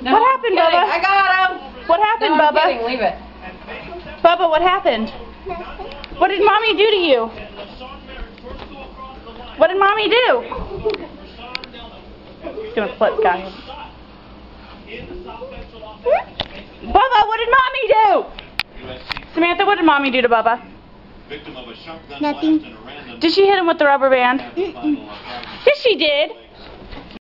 No, what happened, kidding. Bubba? I got him. What happened, No, I'm Bubba? kidding. Leave it. Bubba, what happened? What did Mommy do to you? What did Mommy do? He's gonna flip, guys. Bubba, what did Mommy do? Samantha, what did Mommy do to Bubba? Nothing. Did she hit him with the rubber band? Mm-mm. Yes, she did.